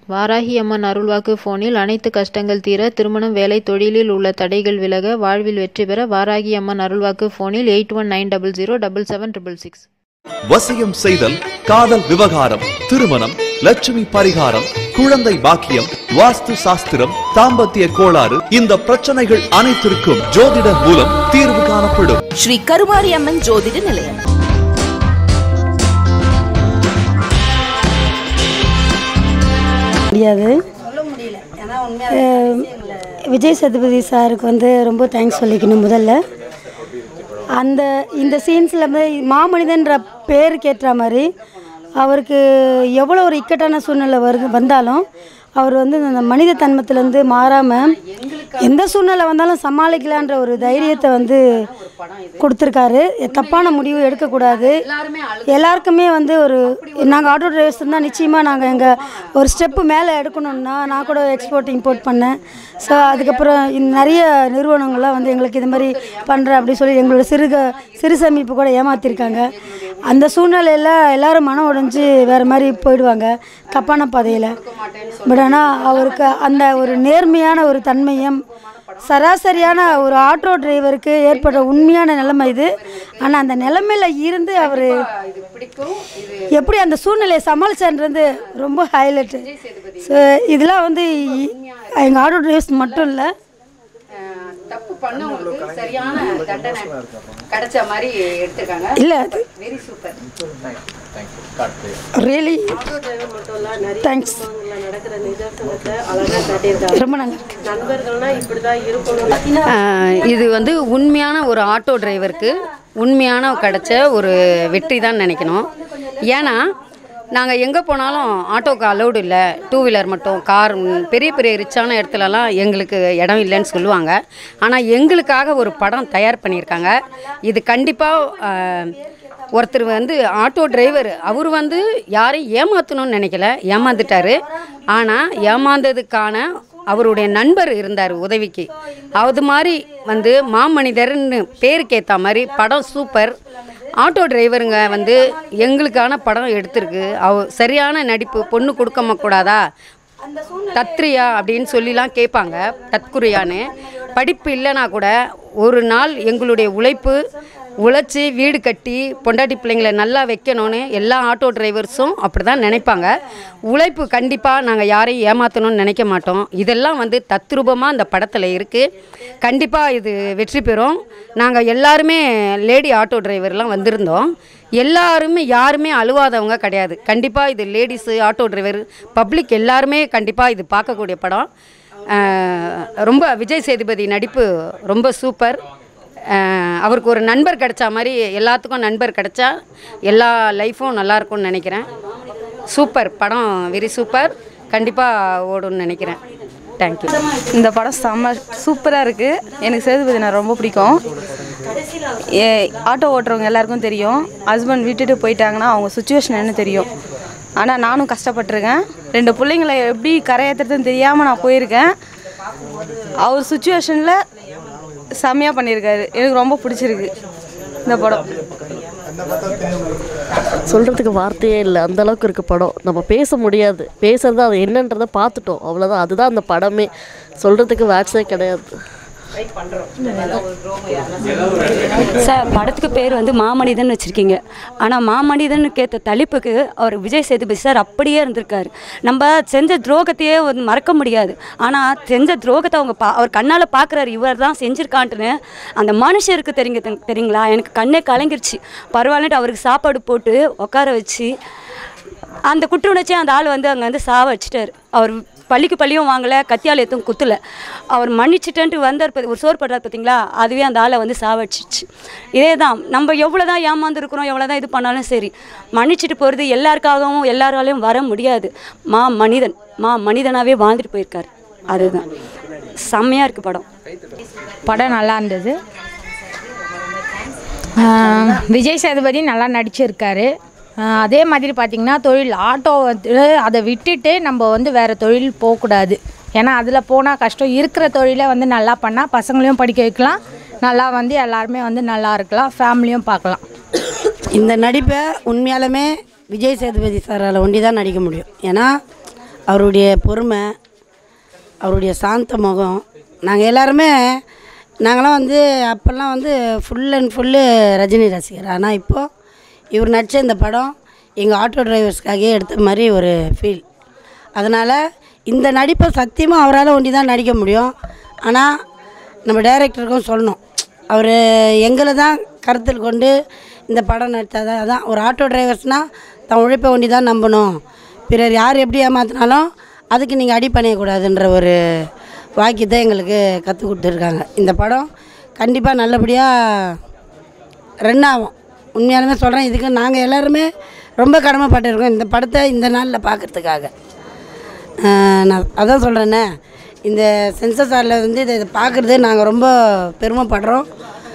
வாராகி அம்மன் அருள்வாக்கு போனில் அனைத்து கஷ்டங்கள் தீர, திருமணம், வேலை, தொழிலில் உள்ள தடைகள் விலக, வாழ்வில் வெற்றி பெற வாராகி அம்மன் அருள்வாக்கு போனில் 8190077666. வசியம் செய்தல், காதல் விவகாரம், திருமணம், லட்சுமி பரிகாரம், குழந்தை பாக்கியம், வாஸ்து சாஸ்திரம், தாம்பத்திய கோளாறு, இந்த பிரச்சனைகள் அனைத்திற்கும் ஜோதிடர் மூலம் தீர்வு காணப்படும். ஸ்ரீ கருமாரி அம்மன் ஜோதிட நிலையம். விஜய் சேதுபதி சாருக்கு வந்து ரொம்ப தேங்க்ஸ் சொல்லிக்கணும். முதல்ல இந்த சீன்ஸில் மாமனிதன்ற பேருக்கு ஏற்ற மாதிரி அவருக்கு எவ்வளோ ஒரு இக்கட்டான சூழ்நிலை வந்தாலும் அவர் வந்து அந்த மனித தன்மத்திலேருந்து மாறாமல் எந்த சூழ்நிலை வந்தாலும் சமாளிக்கலான்ற ஒரு தைரியத்தை வந்து கொடுத்துருக்காரு. தப்பான முடிவு எடுக்கக்கூடாது. எல்லாருக்குமே வந்து ஒரு நாங்கள் ஆட்டோ டிரைவர்ஸ் இருந்தால் நிச்சயமாக நாங்கள் எங்கள் ஒரு ஸ்டெப்பு மேலே எடுக்கணுன்னா நான் கூட எக்ஸ்போர்ட் இம்போர்ட் பண்ணேன். ஸோ அதுக்கப்புறம் நிறைய நிறுவனங்கள்லாம் வந்து எங்களுக்கு இது மாதிரி பண்ணுறேன் அப்படின்னு சொல்லி எங்களோட சிறு சேமிப்பு கூட ஏமாற்றிருக்காங்க. அந்த சூழ்நிலையில் எல்லோரும் மனம் உடைஞ்சு வேறு மாதிரி போயிடுவாங்க தப்பான பாதையில். பட் ஆனால் அவருக்கு அந்த ஒரு நேர்மையான ஒரு தன்மையும் சராசரியான ஒரு ஆட்டோ டிரைவருக்கு ஏற்பட்ட உண்மையான நிலைமை இது. ஆனால் அந்த நிலைமையில் இருந்து அவர் எப்படி அந்த சூழ்நிலையை சமாளிச்சான்றது ரொம்ப ஹைலைட்டு. ஸோ இதெல்லாம் வந்து எங்கள் ஆட்டோ டிரைவர்ஸ் மட்டும் இல்லை, தப்பு பண்ணவங்களுக்கு சரியான தண்டனை கிடைச்ச மாதிரி எடுத்துருக்காங்க. இல்லை வெரி சூப்பர், ரியலி தேங்க்ஸ். ரொம்ப நல்லா இருக்கு. இது வந்து உண்மையான ஒரு ஆட்டோ டிரைவருக்கு உண்மையான கிடைச்ச ஒரு வெற்றி தான் நினைக்கணும். ஏன்னா நாங்கள் எங்கே போனாலும் ஆட்டோக்கு அலௌடு இல்லை, டூ வீலர் மட்டும், கார், பெரிய பெரிய ரிச்சான இடத்துலலாம் எங்களுக்கு இடம் இல்லைன்னு சொல்லுவாங்க. ஆனால் எங்களுக்காக ஒரு படம் தயார் பண்ணியிருக்காங்க. இது கண்டிப்பாக ஒருத்தர் வந்து ஆட்டோ டிரைவர் அவர் வந்து யாரையும் ஏமாற்றணும்னு நினைக்கல, ஏமாந்துட்டார். ஆனால் ஏமாந்ததுக்கான அவருடைய நண்பர் இருந்தார் உதவிக்கு. அது மாதிரி வந்து மாமனிதர்னு பேருக்கு ஏற்ற மாதிரி படம் சூப்பர். ஆட்டோ டிரைவருங்க வந்து எங்களுக்கான படம் எடுத்திருக்கு. சரியான நடிப்பு. பொண்ணு கொடுக்க கூடாதா, தத்ரியா அப்படின்னு சொல்லிலாம் கேட்பாங்க, தத்குரியான்னு. படிப்பு இல்லைனா கூட ஒரு நாள் எங்களுடைய உழைச்சி வீடு கட்டி பொண்டாட்டி பிள்ளைங்களை நல்லா வைக்கணும்னு எல்லா ஆட்டோ டிரைவர்ஸும் அப்படி தான் நினைப்பாங்க. உழைப்பு கண்டிப்பாக நாங்கள் யாரையும் ஏமாற்றணும்னு நினைக்க மாட்டோம். இதெல்லாம் வந்து தத்ரூபமாக அந்த படத்தில் இருக்குது. கண்டிப்பாக இது வெற்றி பெறும். நாங்கள் எல்லாருமே லேடி ஆட்டோ டிரைவர்லாம் வந்திருந்தோம். யாருமே அழுவாதவங்க கிடையாது. கண்டிப்பாக இது லேடிஸு, ஆட்டோ டிரைவர், பப்ளிக் எல்லாருமே கண்டிப்பாக இது பார்க்கக்கூடிய படம். ரொம்ப விஜய் சேதுபதி நடிப்பு ரொம்ப சூப்பர். அவருக்கு ஒரு நண்பர் கிடைச்சா மாதிரி எல்லாத்துக்கும் நண்பர் கிடைச்சா எல்லா லைஃப்பும் நல்லாயிருக்கும்னு நினைக்கிறேன். சூப்பர் படம், வெரி சூப்பர். கண்டிப்பாக ஓடும்னு நினைக்கிறேன். தேங்க்யூ. இந்த படம் செம்ம சூப்பராக இருக்குது. எனக்கு சேதுபதி நான் ரொம்ப பிடிக்கும். ஆட்டோ ஓட்டுறவங்க எல்லாருக்கும் தெரியும், ஹஸ்பண்ட் விட்டுட்டு போயிட்டாங்கன்னா அவங்க சுச்சுவேஷன் என்ன தெரியும். ஆனால் நானும் கஷ்டப்பட்டிருக்கேன். 2 பிள்ளைங்களை எப்படி கரையேற்றுறதுன்னு தெரியாமல் நான் போயிருக்கேன். அவர் சுச்சுவேஷனில் செம்மையாக பண்ணியிருக்காரு. எனக்கு ரொம்ப பிடிச்சிருக்கு இந்த படம். சொல்கிறதுக்கு வார்த்தையே இல்லை, அந்தளவுக்கு இருக்குது படம். நம்ம பேச முடியாது, பேசுறது அது என்னன்றதை பார்த்துட்டோம், அவ்வளோதான். அதுதான் அந்த படமே. சொல்கிறதுக்கு வேர்ட்ஸே கிடையாது. சார், படத்துக்கு பேர் வந்து மாமனிதன் வச்சுருக்கீங்க. ஆனால் மாமனிதனுக்கு ஏற்ற தலைப்புக்கு அவர் விஜய் சேதுபதி சார் அப்படியே இருந்திருக்காரு. நம்ம செஞ்ச துரோகத்தையே மறக்க முடியாது. ஆனால் செஞ்ச துரோகத்தை அவர் கண்ணால் பார்க்குறாரு, இவர் தான் செஞ்சுருக்கான்ட்டுன்னு. அந்த மனுஷருக்கு தெரியுங்களா, எனக்கு கண்ணே கலங்கிருச்சு. பரவாயில்லன்ட்டு அவருக்கு சாப்பாடு போட்டு உட்கார வச்சு அந்த குற்ற உணர்ச்சி அந்த ஆள் வந்து அங்கே வந்து சாவ வச்சுட்டார். அவர் பள்ளியும் வாங்கலை, கத்தியால் எதுவும் குத்தலை. அவர் மன்னிச்சுட்டேன்ட்டு வந்தார், ஒரு சோறு படுறாரு பார்த்தீங்களா, அதுவே அந்த ஆளை வந்து சாவடிச்சிச்சு. இதே தான் நம்ம எவ்வளோ தான் ஏமாந்துருக்குறோம், எவ்வளோ தான் இது பண்ணாலும் சரி, மன்னிச்சுட்டு போகிறது எல்லாருக்காகவும் எல்லாராலையும் வர முடியாது. மனிதனாகவே வாழ்ந்துட்டு போயிருக்காரு. அதுதான் செம்மையாக இருக்குது படம். படம் நல்லா இருந்தது. விஜய் சேதுபதி நல்லா நடிச்சிருக்காரு. அதே மாதிரி பார்த்திங்கன்னா தொழில் ஆட்டோ அதை விட்டுட்டு நம்ம வந்து வேறு தொழில் போகக்கூடாது. ஏன்னா அதில் போனால் கஷ்டம். இருக்கிற தொழிலை வந்து நல்லா பண்ணால் பசங்களையும் படிக்க வைக்கலாம், நல்லா வந்து எல்லாருமே வந்து நல்லா இருக்கலாம், ஃபேமிலியும் பார்க்கலாம். இந்த நடிப்பை உண்மையாலுமே விஜய் சேதுபதி சாரால் ஒண்டி தான் நடிக்க முடியும். ஏன்னா அவருடைய பொறுமை, அவருடைய சாந்த முகம். நாங்கள் எல்லாருமே நாங்களாம் வந்து அப்போல்லாம் வந்து ஃபுல் அண்ட் ஃபுல்லு ரஜினி ரசிகர். ஆனால் இப்போது இவர் நடித்த இந்த படம் எங்கள் ஆட்டோ டிரைவர்ஸ்க்காகவே எடுத்த மாதிரி ஒரு ஃபீல். அதனால் இந்த நடிப்பை சத்தியமாக அவரால் ஒண்டி தான் நடிக்க முடியும். ஆனால் நம்ம டைரக்டருக்கும் சொல்லணும், அவர் எங்களை தான் கருத்தில் கொண்டு இந்த படம் நடித்தாதான். அதான் ஒரு ஆட்டோ டிரைவர்ஸ்னால் தன் உழைப்பை ஒண்டி தான் நம்பணும், பிறர் யார் எப்படி ஏமாற்றினாலும் அதுக்கு நீங்கள் அடி பண்ணிடக்கூடாதுன்ற ஒரு வாக்கியத்தை எங்களுக்கு கற்றுக் கொடுத்துருக்காங்க. இந்த படம் கண்டிப்பாக நல்லபடியாக ரன் ஆகும். உண்மையாலுமே சொல்கிறேன், இதுக்கு நாங்கள் எல்லாருமே ரொம்ப கடமைப்பட்டிருக்கோம் இந்த படத்தை இந்த நாளில் பார்க்குறதுக்காக. நான் அதான் சொல்கிறேன்னே, இந்த சென்சர் சாரில் வந்து இதை பார்க்குறது நாங்கள் ரொம்ப பெருமைப்படுறோம்.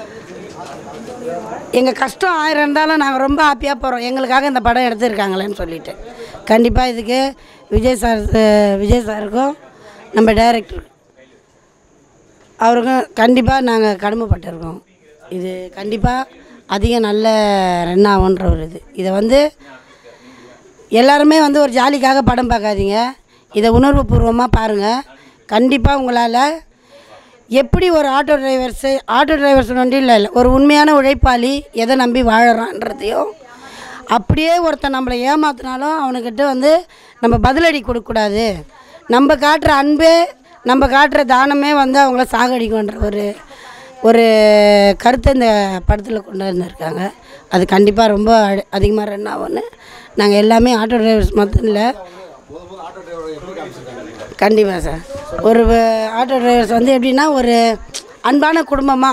எங்கள் கஷ்டம் 1000 இருந்தாலும் நாங்கள் ரொம்ப ஹாப்பியாக போகிறோம், எங்களுக்காக இந்த படம் எடுத்துருக்காங்களேன்னு சொல்லிட்டு. கண்டிப்பாக இதுக்கு விஜய் சாருக்கும் நம்ம டைரக்டர் அவருக்கும் கண்டிப்பாக நாங்கள் கடமைப்பட்டிருக்கோம். இது கண்டிப்பாக அதிகம் நல்ல ரன் ஆகுன்ற ஒரு இதை வந்து எல்லாருமே வந்து ஒரு ஜாலிக்காக படம் பார்க்காதீங்க, இதை உணர்வுபூர்வமாக பாருங்கள். கண்டிப்பாக உங்களால் எப்படி ஒரு ஆட்டோ டிரைவர்ஸ் ஒன்றும் இல்லை, ஒரு உண்மையான உழைப்பாளி எதை நம்பி வாழறான்றதையும், அப்படியே ஒருத்தன் நம்மளை ஏமாத்தினாலும் அவனுக்கிட்ட வந்து நம்ம பதிலடி கொடுக்கக்கூடாது, நம்ம காட்டுற அன்பே நம்ம காட்டுற தானமே வந்து அவங்கள சாகடிக்குன்ற ஒரு கருத்தை இந்த படத்தில் கொண்டு வந்திருக்காங்க. அது கண்டிப்பாக ரொம்ப அதிகமாக ரன் ஆகும்னு நாங்கள் எல்லாமே ஆட்டோ டிரைவர்ஸ் மட்டும் இல்லை, கண்டிப்பாக சார். ஒரு ஆட்டோ டிரைவர்ஸ் வந்து எப்படின்னா ஒரு அன்பான குடும்பமாக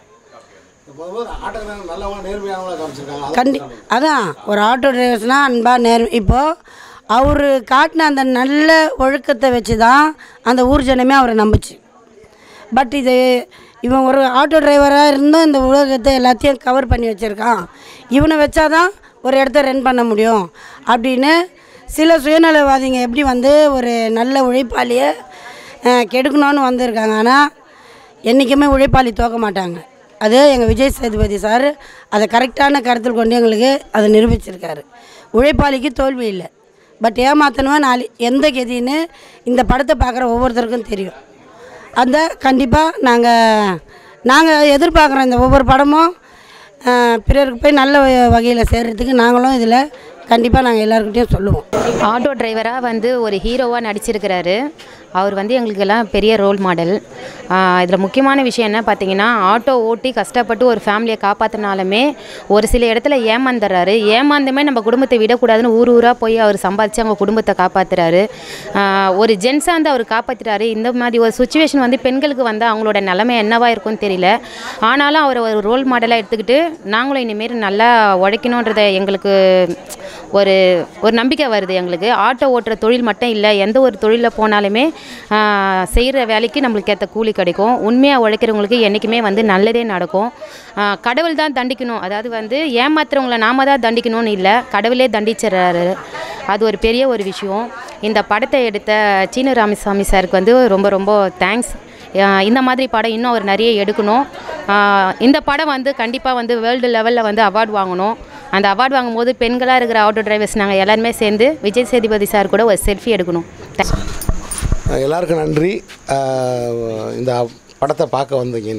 அதான் ஒரு ஆட்டோ டிரைவர்ஸ்னால் அன்பாக இப்போது அவர் காட்டின அந்த நல்ல ஒழுக்கத்தை வச்சு தான் அந்த ஊர் ஜனமே அவரை நம்பிச்சு. பட் இவன் ஒரு ஆட்டோ டிரைவராக இருந்தும் இந்த உலகத்தை எல்லாத்தையும் கவர் பண்ணி வச்சுருக்கான், இவனை வச்சாதான் ஒரு இடத்த ரன் பண்ண முடியும் அப்படின்னு சில சுயநலவாதிங்க எப்படி வந்து ஒரு நல்ல உழைப்பாளியை கெடுக்கணும்னு வந்திருக்காங்க. ஆனால் என்றைக்குமே உழைப்பாளி தோக்க மாட்டாங்க. அது எங்கள் விஜய் சேதுபதி சார் அதை கரெக்டான கருத்தில் கொண்டு எங்களுக்கு அதை நிரூபிச்சிருக்காரு. உழைப்பாளிக்கு தோல்வி இல்லை, பட் ஏமாத்தணுவன் எந்த கதின்னு இந்த படத்தை பார்க்குற ஒவ்வொருத்தருக்கும் தெரியும். அந்த கண்டிப்பாக நாங்கள் எதிர்பார்க்குறோம் இந்த ஒவ்வொரு படமும் பிறருக்கு போய் நல்ல வகையில் சேர்கிறதுக்கு நாங்களும் இதில் கண்டிப்பாக நாங்கள் எல்லாருக்கிட்டையும் சொல்லுவோம். ஆட்டோ டிரைவராக வந்து ஒரு ஹீரோவாக நடிச்சிருக்கிறாரு. அவர் வந்து எங்களுக்கெல்லாம் பெரிய ரோல் மாடல். இதில் முக்கியமான விஷயம் என்ன பார்த்தீங்கன்னா, ஆட்டோ ஓட்டி கஷ்டப்பட்டு ஒரு ஃபேமிலியை காப்பாற்றினாலுமே ஒரு சில இடத்துல ஏமாந்துடுறாரு. ஏமாந்துமே நம்ம குடும்பத்தை விடக்கூடாதுன்னு ஊராக போய் அவர் சம்பாதிச்சு அவங்க குடும்பத்தை காப்பாற்றுறாரு. ஒரு ஜென்ஸாக வந்து அவர் காப்பாற்றுறாரு. இந்த மாதிரி ஒரு சுச்சுவேஷன் வந்து பெண்களுக்கு வந்து அவங்களோட நிலைமை என்னவாக இருக்கும்னு தெரியல. ஆனாலும் அவரை ஒரு ரோல் மாடலாக எடுத்துக்கிட்டு நாங்களும் இனிமேல் நல்லா உழைக்கணுன்றதை எங்களுக்கு ஒரு நம்பிக்கை வருது. எங்களுக்கு ஆட்டோ ஓட்டுற தொழில் மட்டும் இல்லை, எந்த ஒரு தொழிலில் போனாலுமே செய்கிற வேலைக்கு நம்மளுக்கு ஏற்ற கூலி கிடைக்கும். உண்மையாக உழைக்கிறவங்களுக்கு என்றைக்குமே வந்து நல்லதே நடக்கும். கடவுள் தான் தண்டிக்கணும், அதாவது வந்து ஏமாத்துறவங்கள நாம தான் தண்டிக்கணும்னு இல்லை, கடவுளே தண்டிச்சிடறாரு. அது ஒரு பெரிய ஒரு விஷயம். இந்த படத்தை எடுத்த சீனு ராமசாமி சாருக்கு வந்து ரொம்ப ரொம்ப தேங்க்ஸ். இந்த மாதிரி படம் இன்னும் அவர் நிறைய எடுக்கணும். இந்த படம் வந்து கண்டிப்பாக வந்து வேர்ல்டு லெவலில் வந்து அவார்டு வாங்கணும். அந்த அவார்டு வாங்கும்போது பெண்களாக இருக்கிற ஆட்டோ டிரைவர்ஸ் நாங்கள் எல்லாருமே சேர்ந்து விஜய் சேதுபதி சார் கூட ஒரு செல்ஃபி எடுக்கணும். எல்லாருக்கும் நன்றி. இந்த படத்தை பார்க்க வந்தீங்க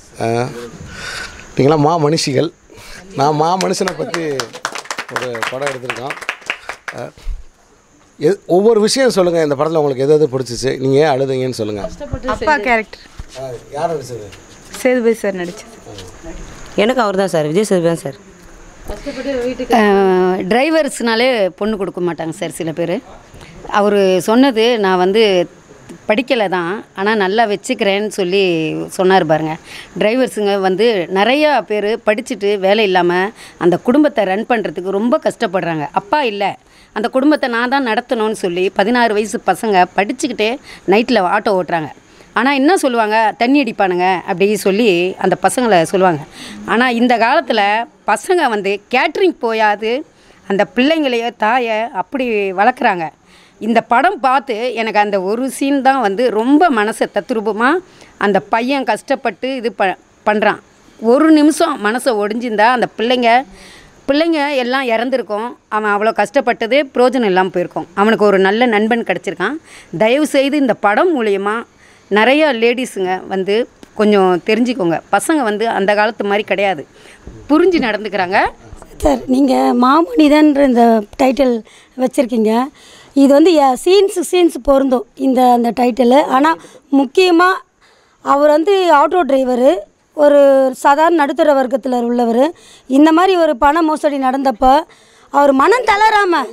நீங்களாம் மனுஷிகள். நான் மனுஷனை பற்றி ஒரு படம் எடுத்திருக்கோம். ஒவ்வொரு விஷயம் சொல்லுங்கள், இந்த படத்தில் உங்களுக்கு எது பிடிச்சிச்சு, நீங்கள் அழுதுங்கன்னு சொல்லுங்கள். அப்பா கேரக்டர் யார் நடிச்சது? சேதுபதி சார் நடிச்சது. எனக்கு அவர் தான் சார், விஜய் சேதுபதி தான் சார். டிரைவர்ஸ்னாலே பொண்ணு கொடுக்க மாட்டாங்க சார் சில பேர். அவர் சொன்னது நான் வந்து படிக்கலை தான், ஆனால் நல்லா வச்சுக்கிறேன்னு சொல்லி சொன்னார் பாருங்கள். டிரைவர்ஸுங்க வந்து நிறையா பேர் படிச்சுட்டு வேலை இல்லாமல் அந்த குடும்பத்தை ரன் பண்ணுறதுக்கு ரொம்ப கஷ்டப்படுறாங்க. அப்பா இல்லை, அந்த குடும்பத்தை நான் தான் நடத்தணும்னு சொல்லி 16 வயசு பசங்க படிச்சுக்கிட்டே நைட்டில் ஆட்டோ ஓட்டுறாங்க. ஆனால் என்ன சொல்லுவாங்க, தண்ணி அடிப்பானுங்க அப்படி சொல்லி அந்த பசங்களை சொல்லுவாங்க. ஆனால் இந்த காலத்தில் பசங்க வந்து கேட்ரிங் போயாது அந்த பிள்ளைங்களையோ தாயை அப்படி வளர்க்குறாங்க. இந்த படம் பார்த்து எனக்கு அந்த ஒரு சீன் தான் வந்து ரொம்ப மனசை தத்ரூபமாக அந்த பையன் கஷ்டப்பட்டு இது பண்ணுறான். ஒரு நிமிஷம் மனசை ஒடிஞ்சிருந்தா அந்த பிள்ளைங்க பிள்ளைங்க எல்லாம் இறந்துருக்கோம். அவன் அவ்வளோ கஷ்டப்பட்டது பிரயோஜனம் இல்லாமல் போயிருக்கோம். அவனுக்கு ஒரு நல்ல நண்பன் கிடச்சிருக்கான். தயவுசெய்து இந்த படம் மூலயமா நிறைய லேடிஸுங்க வந்து கொஞ்சம் தெரிஞ்சுக்கோங்க. பசங்க வந்து அந்த காலத்து மாதிரி கிடையாது, புரிஞ்சு நடந்துக்கிறாங்க. சார், நீங்கள் மாமனிதன்ற இந்த டைட்டில் வச்சுருக்கீங்க. இது வந்து சீன்ஸ் பொருந்தும் அந்த டைட்டிலு. ஆனால் முக்கியமாக அவர் வந்து ஆட்டோ டிரைவரு, ஒரு சாதாரண நடுத்தர வர்க்கத்தில் உள்ளவர். இந்த மாதிரி ஒரு பண மோசடி நடந்தப்போ அவர் மனம் தளராமல்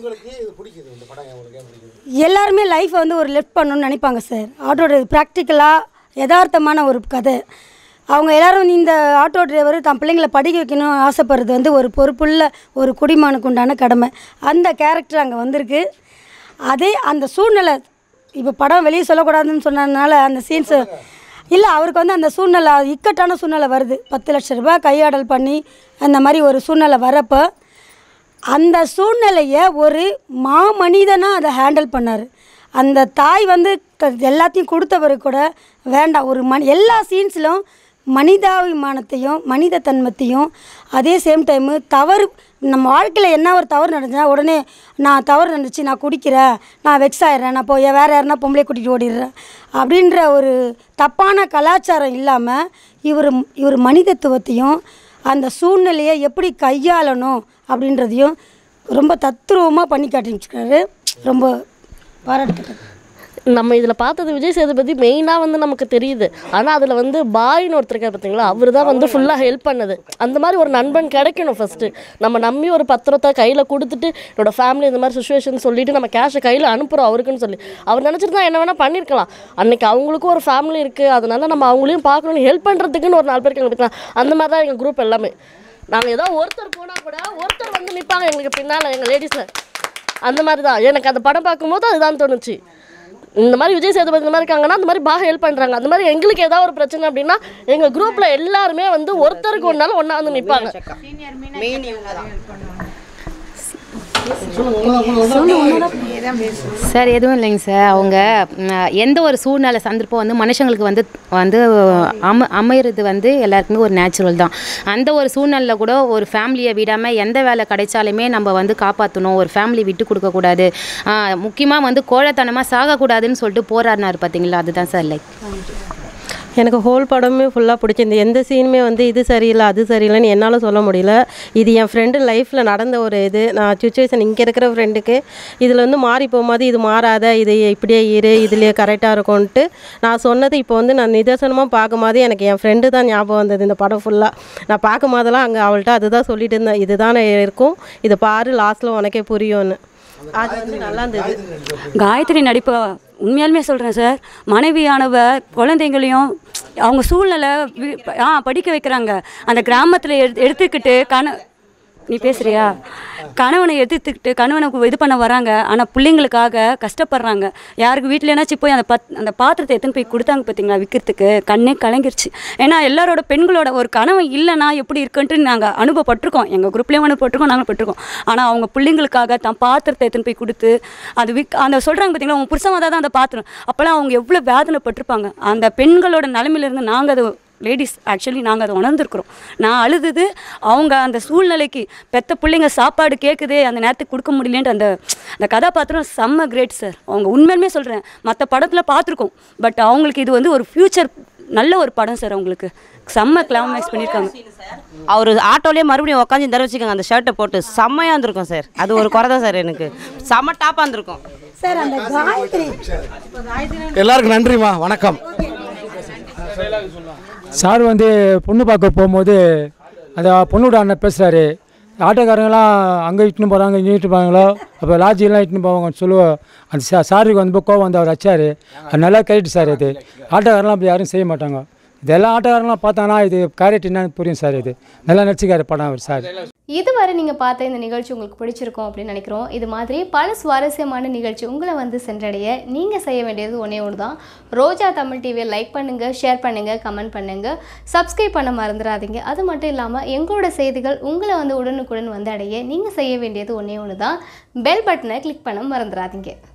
எல்லாருமே லைஃப்பை வந்து ஒரு லெஃப்ட் பண்ணணும்னு நினைப்பாங்க சார். ஆட்டோ டிரைவர் ப்ராக்டிக்கலாக யதார்த்தமான ஒரு கதை. அவங்க எல்லோரும் இந்த ஆட்டோ டிரைவர் தான் பிள்ளைங்களை படிக்க வைக்கணும்னு ஆசைப்படுறது வந்து ஒரு பொறுப்புள்ள ஒரு குடிமகனுக்கு உண்டான கடமை. அந்த கேரக்டர் அங்கே வந்திருக்கு. அதே அந்த சூழ்நிலை இப்போ படம் வெளியே சொல்லக்கூடாதுன்னு சொன்னதுனால அந்த சீன்ஸு இல்லை, அவருக்கு வந்து அந்த சூழ்நிலை இக்கட்டான சூழ்நிலை வருது. 10 லட்ச ரூபாய் கையாடல் பண்ணி அந்த மாதிரி ஒரு சூழ்நிலை வரப்போ அந்த சூழ்நிலையை ஒரு மாமனிதனாக அதை ஹேண்டில் பண்ணார். அந்த தாய் வந்து எல்லாத்தையும் கொடுத்தவர் கூட வேண்டாம், ஒரு எல்லா சீன்ஸ்லும் மனிதாபிமானத்தையும் மனித தன்மத்தையும், அதே சேம் டைமு தவறு நம்ம வாழ்க்கையில் என்ன ஒரு தவறு நடந்துச்சுன்னா உடனே நான் தவறு நடந்துச்சு, நான் குடிக்கிறேன், நான் வெக்ஸ் ஆகிடுறேன், நான் போய் வேறு யாருன்னா பொம்பளை கூட்டிகிட்டு ஓடிடுறேன் அப்படின்ற ஒரு தப்பான கலாச்சாரம் இல்லாமல் இவர் மனிதத்துவத்தையும் அந்த சூழ்நிலையை எப்படி கையாளணும் அப்படின்றதையும் ரொம்ப தத்ரூபமாக பண்ணி காட்டிச்சிருக்காரு. ரொம்ப பாராட்டுக்கள். நம்ம இதில் பார்த்தது விஜய் சேதுபதி மெயினாக வந்து நமக்கு தெரியுது. ஆனால் அதில் வந்து பாயின்னு ஒருத்தருக்கார் பார்த்தீங்களா, அவர் தான் வந்து ஃபுல்லாக ஹெல்ப் பண்ணது. அந்த மாதிரி ஒரு நண்பன் கிடைக்கணும். ஃபஸ்ட்டு நம்ம நம்பி ஒரு பத்திரத்தை கையில் கொடுத்துட்டு என்னோடய ஃபேமிலி இந்த மாதிரி சுச்சுவேஷன் சொல்லிவிட்டு நம்ம கேஷை கையில் அனுப்புகிறோம் அவருக்குன்னு சொல்லி அவர் நினச்சிருந்தா என்ன வேணால் பண்ணியிருக்கலாம். அன்றைக்கி அவங்களுக்கும் ஒரு ஃபேமிலி இருக்குது, அதனால நம்ம அவங்களையும் பார்க்கணுன்னு ஹெல்ப் பண்ணுறதுக்குன்னு ஒரு 4 பேர் எங்களுக்கு பார்க்கலாம். அந்த மாதிரி தான் எங்கள் குரூப் எல்லாமே. நாங்கள் ஏதோ ஒருத்தர் போனால் கூட ஒருத்தர் வந்து நிற்பாங்க எங்களுக்கு பின்னால், எங்கள் லேடிஸில். அந்த மாதிரி தான் எனக்கு அந்த படம் பார்க்கும்போது அதுதான் தோணுச்சு. இந்த மாதிரி விஜய் சேதுபதி இந்த மாதிரி இருக்காங்கன்னா அந்த மாதிரி பாக ஹெல்ப் பண்ணுறாங்க. அந்த மாதிரி எங்களுக்கு ஏதாவது ஒரு பிரச்சனை அப்படின்னா எங்கள் குரூப்பில் எல்லாருமே வந்து ஒருத்தருக்கு ஒன்றாலும் ஒன்றா வந்து நிற்பாங்க. சார் எதுவும் இல்லைங்க சார். அவங்க எந்த ஒரு சூழ்நிலை சந்தர்ப்பம் வந்து மனுஷங்களுக்கு வந்து அமையிறது வந்து எல்லாருக்குமே ஒரு நேச்சுரல் தான். அந்த ஒரு சூழ்நிலையில் கூட ஒரு ஃபேமிலியை விடாமல் எந்த வேலை கிடைச்சாலுமே நம்ம வந்து காப்பாற்றணும், ஒரு ஃபேமிலி விட்டு கொடுக்கக்கூடாது, முக்கியமாக வந்து கோழைத்தனமாக சாகக்கூடாதுன்னு சொல்லிட்டு போராடினார் பார்த்தீங்களா, அதுதான் சார் லைக். எனக்கு ஹோல் படமே ஃபுல்லாக பிடிச்சிருந்து. எந்த சீனுமே வந்து இது சரியில்லை அது சரியில்லைன்னு என்னால் சொல்ல முடியல. இது என் ஃப்ரெண்டு லைஃப்பில் நடந்த ஒரு இது. நான் சுச்சுவேஷன் இங்கே இருக்கிற ஃப்ரெண்டுக்கு இதில் வந்து மாறி போகும்போது இது மாறாத, இது இப்படியே இரு, இதுலேயே கரெக்டாக இருக்கும்ன்ட்டு நான் சொன்னது இப்போ வந்து நான் நிதர்சனமாக பார்க்கும்போது எனக்கு என் ஃப்ரெண்டு தான் ஞாபகம் வந்தது. இந்த படம் ஃபுல்லாக நான் பார்க்கும்போதெல்லாம் அங்கே அவள்கிட்ட அதுதான் சொல்லிட்டு இருந்தேன், இதுதான் இருக்கும், இதை பாரு லாஸ்ட்டில் உனக்கே புரியும்னு. அது வந்து நல்லா இருந்தது. காயத்ரி நடிப்பு உண்மையாலுமே சொல்கிறேன் சார். மனைவியானவ குழந்தைங்களையும் அவங்க சூழ்நிலை படிக்க வைக்கிறாங்க. அந்த கிராமத்தில் எடுத்துக்கிட்டு நீ பேசுகிறியா, கணவனை எடுத்துக்கிட்டு கணவனை இது பண்ண வராங்க. ஆனால் பிள்ளைங்களுக்காக கஷ்டப்படுறாங்க. யாருக்கு வீட்டில் என்னாச்சு போய் அந்த பாத்திரத்தை எடுத்துன்னு போய் கொடுத்தாங்க பார்த்தீங்களா விற்கிறதுக்கு, கண்ணே கலங்கிருச்சு. ஏன்னா எல்லாரோட பெண்களோட ஒரு கணவன் இல்லைன்னா எப்படி இருக்குன்ட்டு நாங்கள் அனுபவப்பட்டிருக்கோம், எங்கள் குரூப்லேயும் அனுபவப்பட்டிருக்கோம், நாங்கள் பட்டிருக்கோம். ஆனால் அவங்க பிள்ளைங்களுக்காக தான் பாத்திரத்தை எடுத்துன்னு போய் கொடுத்து அது அந்த சொல்கிறாங்க பார்த்தீங்களா, அவங்க புருஷமாக தான் அந்த பாத்திரம். அப்போல்லாம் அவங்க எவ்வளோ வேதனைப்பட்டிருப்பாங்க. அந்த பெண்களோட நிலைமையிலேருந்து நாங்கள் அதை லேடிஸ் ஆக்சுவலி நாங்கள் அதை உணர்ந்துருக்குறோம். நான் அழுதுது அவங்க அந்த சூழ்நிலைக்கு பெற்ற பிள்ளைங்க சாப்பாடு கேட்குதே அந்த நேரத்துக்கு கொடுக்க முடியலன்ட்டு அந்த கதாபாத்திரம் செம்ம கிரேட் சார். அவங்க உண்மையுமே சொல்கிறேன், மற்ற படத்தில் பார்த்துருக்கோம், பட் அவங்களுக்கு இது வந்து ஒரு ஃப்யூச்சர் நல்ல ஒரு படம் சார். அவங்களுக்கு செம்ம கிளைமேக்ஸ் பண்ணியிருக்காங்க. அவர் ஆட்டோலேயே மறுபடியும் உட்காந்து இந்த வச்சுக்கோங்க, அந்த ஷர்ட்டை போட்டு செம்மையாக இருந்திருக்கும் சார். அது ஒரு குறை தான் சார், எனக்கு செம்ம டாப்பாக இருந்திருக்கும் சார். அந்த காயத்ரி எல்லாருக்கும் நன்றிம்மா, வணக்கம். சார் வந்து பொண்ணு பார்க்க போகும்போது அந்த பொண்ணோட அண்ணன் பேசுகிறாரு, ஆட்டோக்காரங்களாம் அங்கே இட்டுன்னு போகிறாங்க இங்கே இட்டு போகிறாங்களோ, அப்போ லாட்ஜிலாம் இட்டுன்னு போவாங்கன்னு சொல்லுவோம். அந்த சாருக்கு வந்து கோவம் வந்து அவர் வச்சார். அது நல்லா கேட்டு சார். இது ஆட்டோக்காரெலாம் அப்படி யாரும் செய்ய மாட்டாங்க. இதெல்லாம் ஆட்டோக்காரங்களாம் பார்த்தாங்கன்னா இது கேரட் என்னன்னு புரியும் சார். இது நல்லா நடிச்சுக்காரு படம் அவர் சார். இதுவரை நீங்கள் பார்த்த இந்த நிகழ்ச்சி உங்களுக்கு பிடிச்சிருக்கும் அப்படின்னு நினைக்கிறோம். இது மாதிரி பல சுவாரஸ்யமான நிகழ்ச்சி உங்களை வந்து சென்றடைய நீங்கள் செய்ய வேண்டியது ஒன்று தான். ரோஜா தமிழ் டிவியை லைக் பண்ணுங்கள், ஷேர் பண்ணுங்கள், கமெண்ட் பண்ணுங்கள், சப்ஸ்கிரைப் பண்ண மறந்துடாதீங்க. அது மட்டும் இல்லாமல் எங்களோட செய்திகள் உங்களை வந்து உடனுக்குடன் வந்து அடைய நீங்கள் செய்ய வேண்டியது ஒன்று தான், பெல் பட்டனை கிளிக் பண்ண மறந்துடாதீங்க.